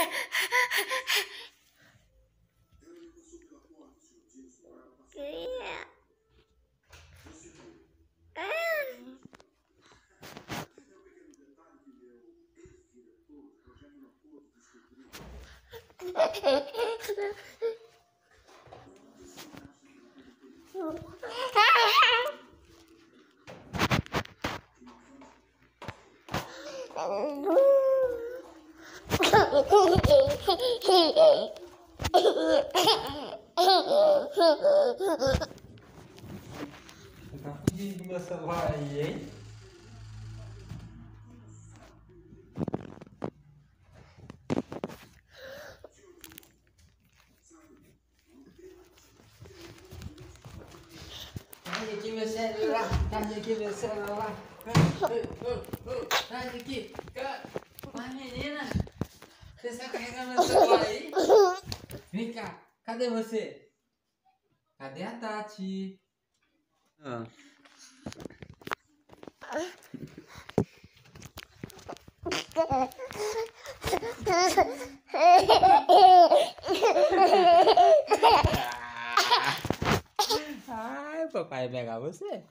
Tá pedindo meu celular aí, hein? Traz aqui meu celular, traz aqui meu celular. Traz aqui. Mas menina, você está carregando meu celular aí? Vem cá, cadê você? Cadê a Tati? Ah. Ai, papai vai pegar você.